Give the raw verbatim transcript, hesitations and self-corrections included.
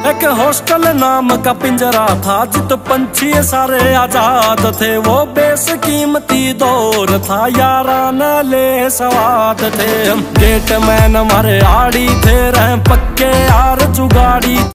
एक हॉस्टल नाम का पिंजरा था जित पंछी सारे आजाद थे। वो बेशकीमती दौर था याराना ले सवाद थे। गेट मैन हमारे आड़ी थे रहे पक्के यार जुगाड़ी।